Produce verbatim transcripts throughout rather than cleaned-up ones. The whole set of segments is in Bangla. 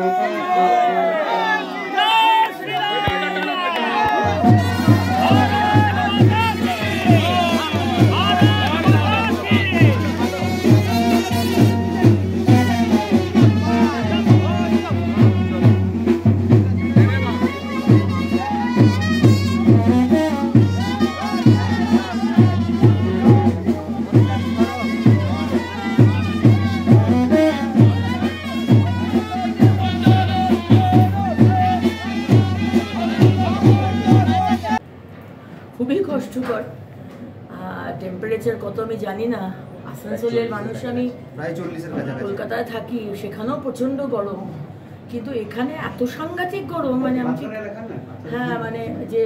খুবই কষ্টকর। টেম্পারেচার কত আমি জানি না। আসানসোলের মানুষ, আমি কলকাতায় থাকি, সেখানেও প্রচন্ড গরম, কিন্তু এখানে এত সাংঘাতিক গরম, মানে আমি ঠিক হ্যাঁ মানে যে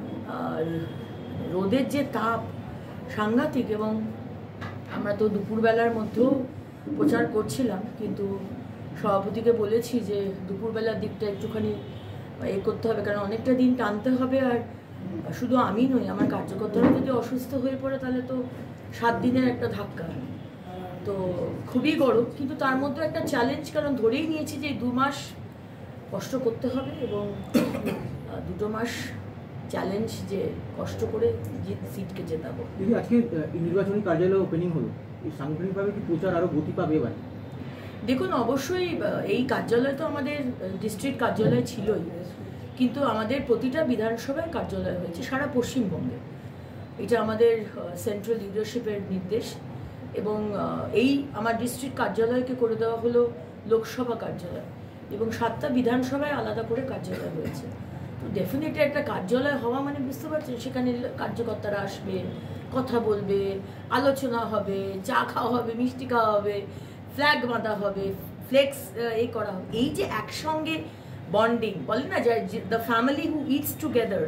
রোদের যে তাপ সাংঘাতিক। এবং আমরা তো দুপুরবেলার মধ্যেও প্রচার করছিলাম, কিন্তু সভাপতিকে বলেছি যে দুপুরবেলার দিকটা একটুখানি এ করতে হবে, কারণ অনেকটা দিন টানতে হবে। আর শুধু আমি নই, আমার কার্যকর্তারা যদি অসুস্থ হয়ে পড়ে তাহলে তো সাত দিনের একটা ধাক্কা। তো খুবই গরম, কিন্তু তার মধ্যে একটা চ্যালেঞ্জ, কারণ ধরেই নিয়েছি যে দু মাস কষ্ট করতে হবে এবং দুটো মাস চ্যালেঞ্জ যে কষ্ট করে সিটকে জেতাবো। আজকে নির্বাচনী কার্যালয় ওপেনিং হলো, এই সাংগঠনিকভাবে কি প্রচার আরো গতি পাবে এবার? দেখুন, অবশ্যই এই কার্যালয় তো আমাদের ডিস্ট্রিক্ট কার্যালয় ছিলই, কিন্তু আমাদের প্রতিটা বিধানসভায় কার্যালয় হয়েছে সারা পশ্চিমবঙ্গে। এটা আমাদের সেন্ট্রাল লিডারশিপের নির্দেশ, এবং এই আমার ডিস্ট্রিক্ট কার্যালয়কে করে দেওয়া হলো লোকসভা কার্যালয়, এবং সাতটা বিধানসভায় আলাদা করে কার্যালয় হয়েছে। তো ডেফিনেটলি একটা কার্যালয় হওয়া মানে বুঝতে পারছেন, সেখানে কার্যকর্তারা আসবে, কথা বলবে, আলোচনা হবে, চা খাওয়া হবে, মিষ্টি খাওয়া হবে, ফ্ল্যাগ বাঁধা হবে, ফ্লেক্স এই করা হবে। এই যে একসঙ্গে বন্ডিং বলে না, যে the family who eats together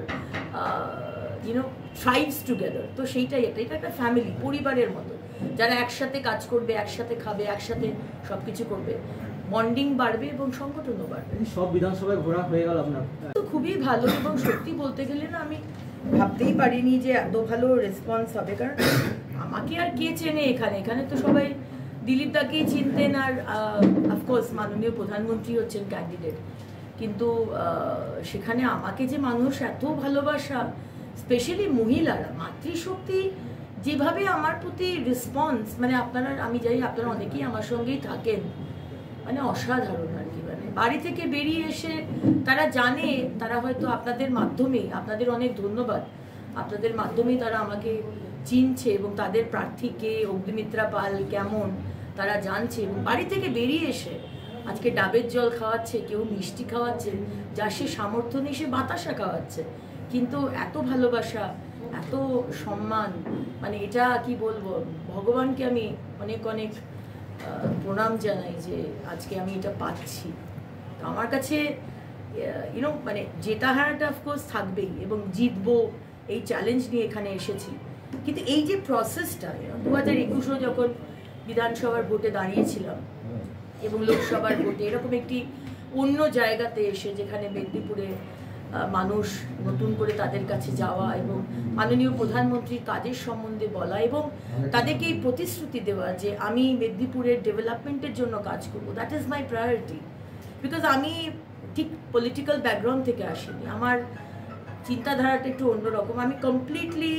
you know thrives together, তো সেইটাই এটা এটা একটা ফ্যামিলি, পরিবারের মতো, যারা একসাথে কাজ করবে, একসাথে খাবে, একসাথে সব কিছু করবে, বন্ডিং বাড়বে এবং সংগঠনও বাড়বে। সব বিধানসভায় ঘোরা হয়ে গেল আপনার, তো খুবই ভালো। এবং সত্যি বলতে গেলে না, আমি ভাবতেই পারিনি যে এত ভালো রেসপন্স হবে, কারণ আমাকে আর কে চেনে এখানে, এখানে তো সবাই দিলীপ দাকেই চিনতেন, আর অফকোর্স মাননীয় প্রধানমন্ত্রী হচ্ছেন ক্যান্ডিডেট, কিন্তু সেখানে আমাকে যে মানুষ এত ভালোবাসা, স্পেশালি মহিলারা, মাতৃশক্তি যেভাবে আমার প্রতি রেসপন্স, মানে আপনারা, আমি জানি আপনারা অনেকেই আমার সঙ্গেই থাকেন, মানে অসাধারণ আর কি। মানে বাড়ি থেকে বেরিয়ে এসে তারা জানে, তারা হয়তো আপনাদের মাধ্যমেই, আপনাদের অনেক ধন্যবাদ, আপনাদের মাধ্যমেই তারা আমাকে চিনছে, এবং তাদের প্রার্থীকে, অগ্নিমিত্রা পাল কেমন তারা জানছে, এবং বাড়ি থেকে বেরিয়ে এসে আজকে ডাবের জল খাওয়াচ্ছে, কেউ মিষ্টি খাওয়াচ্ছে, যার সে সামর্থ্য নেই সে বাতাসা খাওয়াচ্ছে, কিন্তু এত ভালোবাসা, এত সম্মান, মানে এটা কি বলবো, ভগবানকে আমি অনেক অনেক প্রণাম জানাই যে আজকে আমি এটা পাচ্ছি। তো আমার কাছে ইউনো মানে জেতা হারাটা অফকোর্স থাকবেই, এবং জিতবো এই চ্যালেঞ্জ নিয়ে এখানে এসেছি, কিন্তু এই যে প্রসেসটা, দু হাজার একুশও যখন বিধানসভার ভোটে দাঁড়িয়েছিলাম এবং লোকসভার ভোটে এরকম একটি অন্য জায়গাতে এসে, যেখানে মেদিনীপুরে মানুষ নতুন করে তাদের কাছে যাওয়া এবং মাননীয় প্রধানমন্ত্রীর কাজের সম্বন্ধে বলা, এবং তাদেরকে এই প্রতিশ্রুতি দেওয়া যে আমি মেদিনীপুরের ডেভেলপমেন্টের জন্য কাজ করব, that is my priority. Because আমি ঠিক পলিটিক্যাল ব্যাকগ্রাউন্ড থেকে আসিনি, আমার চিন্তাধারাটা একটু অন্যরকম। আমি কমপ্লিটলি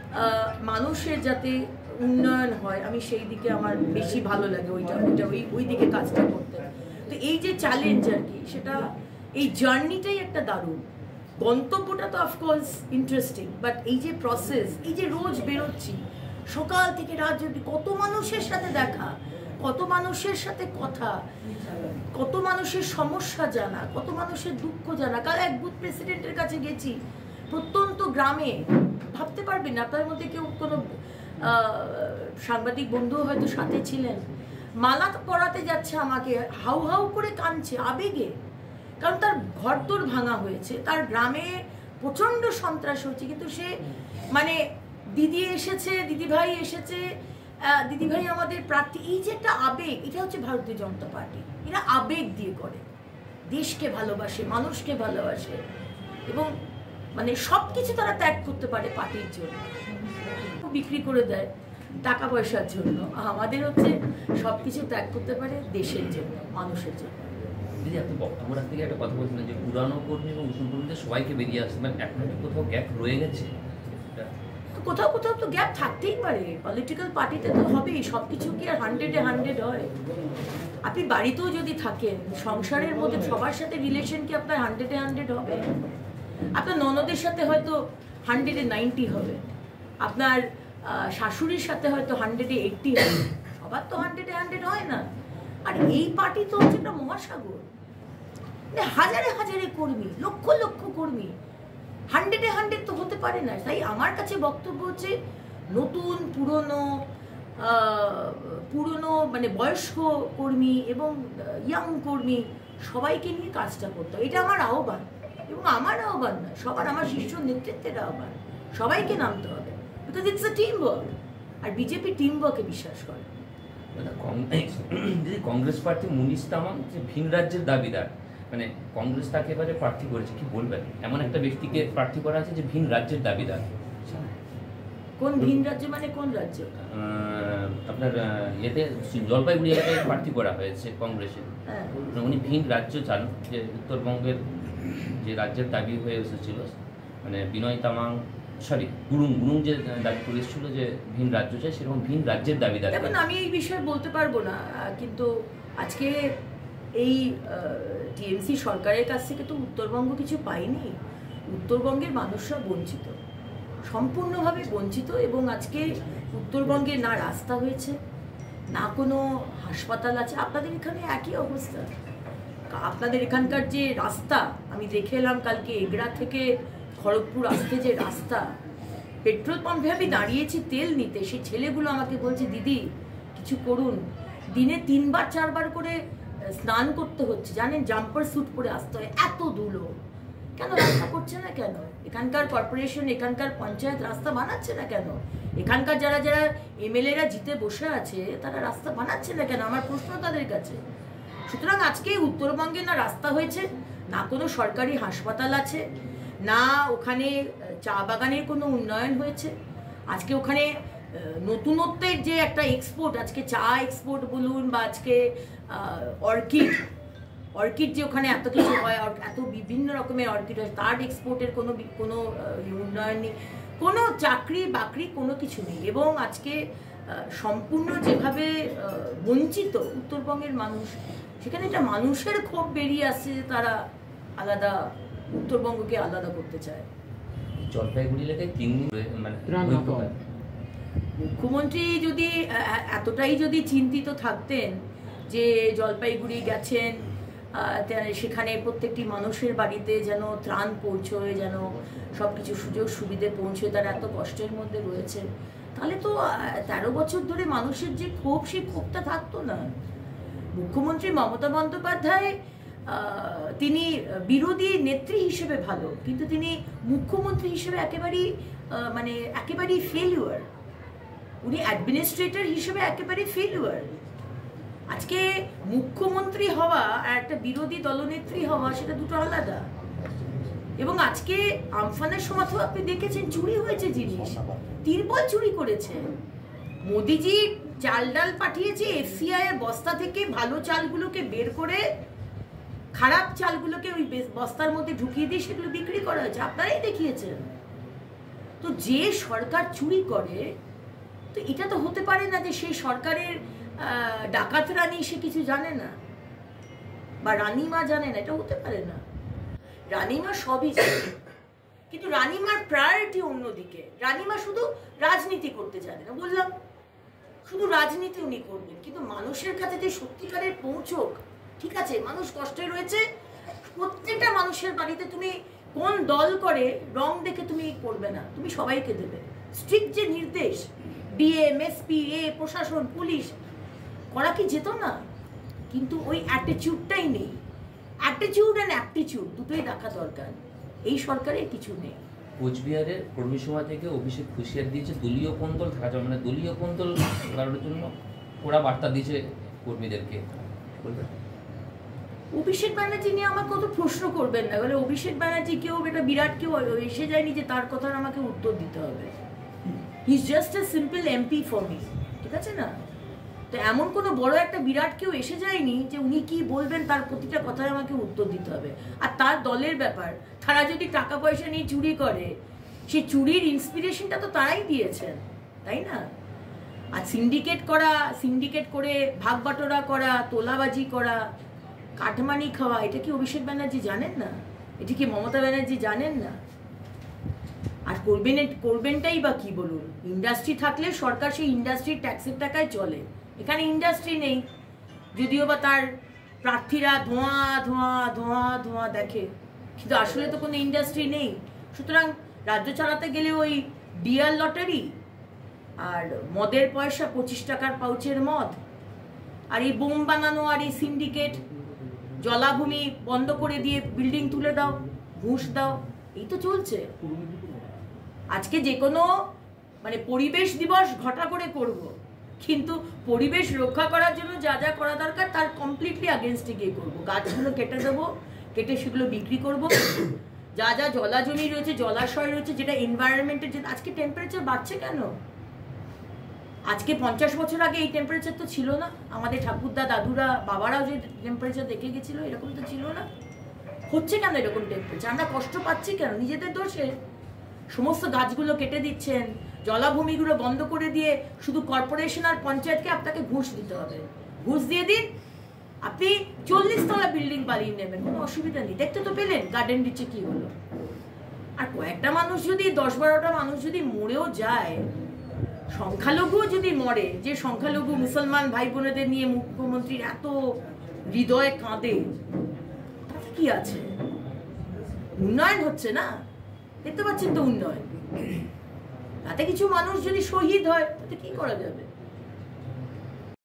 মানুষের যাতে উন্নয়ন হয়, আমি সেই দিকে আমার বেশি ভালো লাগে, ওইটা ওইটা ওই ওই দিকে কাজটা করতে। তো এই যে চ্যালেঞ্জ আর কি, সেটা এই জার্নিটাই একটা দারুণ। গন্তব্যটা তো অফকোর্স ইন্টারেস্টিং, বাট এই যে প্রসেস, এই যে রোজ বেরোচ্ছি সকাল থেকে রাত অবধি, কত মানুষের সাথে দেখা, কত মানুষের সাথে কথা, কত মানুষের সমস্যা জানা, কত মানুষের দুঃখ জানা। কাল এক বুথ প্রেসিডেন্টের কাছে গেছি, প্রত্যন্ত গ্রামে, ভাবতে পারবেন না, আপনার মধ্যে কেউ কোনো সাংবাদিক বন্ধুও হয়তো সাথে ছিলেন, মালা পরাতে যাচ্ছে আমাকে, হাউ হাউ করে কাঁদছে আবেগে, কারণ তার ঘরদোর ভাঙা হয়েছে, তার গ্রামে প্রচণ্ড সন্ত্রাস হয়েছে, কিন্তু সে মানে দিদি এসেছে, দিদিভাই এসেছে, দিদিভাই আমাদের প্রার্থী, এই যে একটা আবেগ, এটা হচ্ছে ভারতীয় জনতা পার্টি। এরা আবেগ দিয়ে করে, দেশকে ভালোবাসে, মানুষকে ভালোবাসে, এবং মানে সব কিছু তারা ত্যাগ করতে পারে পার্টির জন্য, বিক্রি করে দেয় টাকা পয়সার জন্য। আমাদের হচ্ছে সব কিছু ত্যাগ করতে পারে দেশের জন্য, মানুষের জন্য। দিদি আপনি বক্তব্য রাখতে গিয়ে একটা কথা বলছিলেন যে পুরানো কর্মী এবং নতুন কর্মীদের সবাইকে বেরিয়ে আসছে, মানে এখন কোথাও গ্যাপ রয়ে গেছে। কোথাও কোথাও তো গ্যাপ থাকতেই পারে, পলিটিক্যাল পার্টিতে তো হবেই, সব কিছু কি আর হান্ড্রেডে হান্ড্রেড হয়? আপনি বাড়িতেও যদি থাকেন, সংসারের মধ্যে সবার সাথে রিলেশন কি আপনার হান্ড্রেডে হান্ড্রেড হবে? আপনার ননদের সাথে হয়তো হান্ড্রেডে নাইনটি হবে, আপনার শাশুড়ির সাথে হয়তো হান্ড্রেডে এইটটি হবে, সবার তো হান্ড্রেডে হান্ড্রেড হয় না। আর এই পার্টি তো হচ্ছে একটা মহাসাগর, মানে হাজারে হাজারে কর্মী, লক্ষ লক্ষ কর্মী, হান্ড্রেডে হান্ড্রেড তো হতে পারে না। তাই আমার কাছে বক্তব্য হচ্ছে নতুন পুরনো পুরনো মানে বয়স্ক কর্মী এবং ইয়াং কর্মী সবাইকে নিয়ে কাজটা করতে হয়, এটা আমার আহ্বান। এবং আমার আহ্বান না, সবার, আমার শীর্ষ নেতৃত্বের আহ্বান, সবাইকে নামতে হবে, because it's a team work. আর বিজেপি টিম ওয়ার্কে বিশ্বাস করে। দিদি কংগ্রেস প্রার্থী মুনিশ তামাং যে ভিন রাজ্যের দাবিদার, মানে কংগ্রেস তাকে এবারে প্রার্থী করেছে, কি বলবেন? এমন একটা ব্যক্তিকে প্রার্থী করা আছে যে ভিন রাজ্যের দাবিদার। কোন ভিন রাজ্য মানে কোন রাজ্য? আপনার এতে জলপাইগুড়ি এলাকায় প্রার্থী করা হয়েছে কংগ্রেসের। উনি ভিন রাজ্য চান, যে উত্তরবঙ্গের যে রাজ্যের দাবি হয়ে এসেছিল, মানে বিনয় তামাং সরি গুরুং গুরুং যে দাবি করে এসেছিল যে ভিন রাজ্য চাই, সেরকম ভিন রাজ্যের দাবিদার। দেখুন, আমি এই বিষয়ে বলতে পারবো না, কিন্তু আজকে এই টিএমসি সরকারের কাছ থেকে তো উত্তরবঙ্গ কিছু পায়নি। উত্তরবঙ্গের মানুষরা বঞ্চিত, সম্পূর্ণভাবে বঞ্চিত। এবং আজকে উত্তরবঙ্গে না রাস্তা হয়েছে, না কোনো হাসপাতাল আছে। আপনাদের এখানে একই অবস্থা। আপনাদের এখানকার যে রাস্তা, আমি দেখে এলাম কালকে এগরা থেকে খড়গপুর আসতে যে রাস্তা, পেট্রোল পাম্পে আমি দাঁড়িয়েছি তেল নিতে, সেই ছেলেগুলো আমাকে বলছে দিদি কিছু করুন। দিনে তিনবার চারবার করে স্নান করতে হচ্ছে, জানেন, জাম্পার স্যুট পরে আসতে হয়, এত ধুলো। কেন রাস্তা করছে না কেন? এখানকার কর্পোরেশন, এখানকার পঞ্চায়েত রাস্তা বানাচ্ছে না কেন? এখানকার যারা যারা এমএলএরা জিতে বসে আছে তারা রাস্তা বানাচ্ছে না কেন? আমার প্রশ্ন তাদের কাছে। সুতরাং আজকে উত্তরবঙ্গে না রাস্তা হয়েছে, না কোনো সরকারি হাসপাতাল আছে, না ওখানে চা বাগানের কোনো উন্নয়ন হয়েছে। আজকে ওখানে নতুনত্বের যে একটা এক্সপোর্ট, আজকে চা এক্সপোর্ট বলুন বা আজকে অর্কিড অর্কিড যে ওখানে এত কিছু হয়, এত বিভিন্ন রকমের অর্কিড হয়, তার এক্সপোর্টের কোনো কোনো উন্নয়ন নেই, কোনো চাকরি বাকরি কোনো কিছু নেই। এবং আজকে সম্পূর্ণ যেভাবে বঞ্চিত উত্তরবঙ্গের মানুষ, সেখানে একটা মানুষের ক্ষোভ বেরিয়ে আসছে যে তারা আলাদা, উত্তরবঙ্গকে আলাদা করতে চায়। জলপাইগুড়ি এলাকায় তিন মানে মুখ্যমন্ত্রী যদি এতটাই যদি চিন্তিত থাকতেন যে জলপাইগুড়ি গেছেন, সেখানে প্রত্যেকটি মানুষের বাড়িতে যেন ত্রাণ পৌঁছয়, যেন সব কিছু সুযোগ সুবিধে পৌঁছয়, তারা এত কষ্টের মধ্যে রয়েছে, তাহলে তো তেরো বছর ধরে মানুষের যে ক্ষোভ, সেই ক্ষোভটা থাকতো না। মুখ্যমন্ত্রী মমতা বন্দ্যোপাধ্যায় তিনি বিরোধী নেত্রী হিসেবে ভালো, কিন্তু তিনি মুখ্যমন্ত্রী হিসেবে একেবারেই মানে একেবারেই ফেলিওর। উনি অ্যাডমিনিস্ট্রেটর হিসেবে একেবারে ফেলিওর। আজকে মুখ্যমন্ত্রী হওয়া আর একটা বিরোধী দলনেত্রী হওয়া, সেটা দুটো আলাদা। এবং আজকে আমফানের সময় তো আপনি দেখেছেন চুরি হয়েছে জিনিস, তিরপল চুরি করেছে। মোদিজি চাল ডাল পাঠিয়েছে এফসিআই এর বস্তা থেকে, ভালো চালগুলোকে বের করে খারাপ চালগুলোকে ওই বস্তার মধ্যে ঢুকিয়ে দিয়ে সেগুলো বিক্রি করা হয়েছে, আপনারাই দেখিয়েছেন। তো যে সরকার চুরি করে, তো এটা তো হতে পারে না যে সেই সরকারের ডাকাত রানী সে কিছু জানে না বা রানীমা জানে না, এটা হতে পারে না। রানীমা সবই জানে, কিন্তু রানীমার প্রায়োরিটি অন্যদিকে। রানীমা শুধু রাজনীতি করতে জানে না, বললাম, শুধু রাজনীতি উনি করবেন, কিন্তু মানুষের কাছে যে সত্যিকারের পৌঁছক, ঠিক আছে, মানুষ কষ্টে রয়েছে, প্রত্যেকটা মানুষের বাড়িতে তুমি কোন দল করে রং দেখে তুমি করবে না, তুমি সবাইকে দেবে। স্ট্রিক্ট যে নির্দেশ ডিএম, এসপি, এ প্রশাসন, পুলিশ করা কি যেত না? কিন্তু ওই অ্যাটিটিউডটাই নেই। অ্যাটিটিউড অ্যান্ড অ্যাপটিটিউড দুটোই দেখা দরকার, এই সরকারের কিছু নেই। কোচবিহারের কর্মী সভা থেকে অভিষেক হুঁশিয়ার দিয়েছে দলীয় কোন্দল থাকা যাবে, মানে দলীয় কোন্দল করার জন্য ওরা বার্তা দিয়েছে কর্মীদেরকে। অভিষেক ব্যানার্জি নিয়ে আমাকে কত প্রশ্ন করবেন না, বলে অভিষেক ব্যানার্জি কেউ এটা বিরাট কেউ এসে যায়নি যে তার কথার আমাকে উত্তর দিতে হবে। He is just a simple MP for me, ঠিক আছে না? তো এমন কোনো বড় একটা বিরাট কেউ এসে যায়নি যে উনি কি বলবেন তার প্রতিটা কথায় আমাকে উত্তর দিতে হবে। আর তার দলের ব্যাপার, তারা যদি টাকা পয়সা নিয়ে চুরি করে, সেই চুরির ইন্সপিরেশনটা তো তারাই দিয়েছেন, তাই না? আর সিন্ডিকেট করা, সিন্ডিকেট করে ভাগ বাটোরা করা, তোলাবাজি করা, কাটমানি খাওয়া, এটা কি অভিষেক ব্যানার্জি জানেন না? এটা কি মমতা ব্যানার্জি জানেন না? আর করবেন করবেনটাই বা কি বলুন? ইন্ডাস্ট্রি থাকলে সরকার সেই ইন্ডাস্ট্রির ট্যাক্সের টাকায় চলে। এখানে ইন্ডাস্ট্রি নেই, যদিও বা তার প্রার্থীরা ধোঁয়া ধোঁয়া ধোঁয়া ধোঁয়া দেখে, কিন্তু আসলে তো কোনো ইন্ডাস্ট্রি নেই। সুতরাং রাজ্য চালাতে গেলে ওই ডিয়ার লটারি আর মদের পয়সা, পঁচিশ টাকার পাউচের মদ, আর এই বোম বানানো, আর এই সিন্ডিকেট, জলাভূমি বন্ধ করে দিয়ে বিল্ডিং তুলে দাও, ঘুষ দাও, এই তো চলছে। আজকে যে কোনো মানে পরিবেশ দিবস ঘটা করে করব, কিন্তু পরিবেশ রক্ষা করার জন্য যা যা করা দরকার তার কমপ্লিটলি আগেনস্টে গিয়ে করবো। গাছগুলো কেটে দেবো, কেটে সেগুলো বিক্রি করব। যা যা জলা জমি রয়েছে, জলাশয় রয়েছে, যেটা এনভায়রনমেন্টের, যে আজকে টেম্পারেচার বাড়ছে কেন? আজকে পঞ্চাশ বছর আগে এই টেম্পারেচার তো ছিল না। আমাদের ঠাকুরদা, দাদুরা, বাবারাও যে টেম্পারেচার দেখে গেছিল, এরকম তো ছিল না। হচ্ছে কেন এরকম টেম্পারেচার? আমরা কষ্ট পাচ্ছি কেন? নিজেদের দোষে। সমস্ত গাছগুলো কেটে দিচ্ছেন, জলাভূমিগুলো বন্ধ করে দিয়ে শুধু কর্পোরেশন আর পঞ্চায়েতকে আপনাকে ঘুষ দিতে হবে। ঘুষ দিয়ে দিন, আপনি চল্লিশ তলা বিল্ডিং বানিয়ে নেবেন, কোনো অসুবিধা নেই। দেখতে তো পেলেন গার্ডেন রিচে কি হলো। আর কয়েকটা মানুষ যদি, দশ বারোটা মানুষ যদি মরেও যায়, সংখ্যালঘুও যদি মরে, যে সংখ্যালঘু মুসলমান ভাই বোনেদের নিয়ে মুখ্যমন্ত্রীর এত হৃদয় কাঁদে, তাতে কি আছে? উন্নয়ন হচ্ছে না, দেখতে পাচ্ছেন তো উন্নয়ন। তাতে কিছু মানুষ যদি শহীদ হয়, তাতে কি করা যাবে?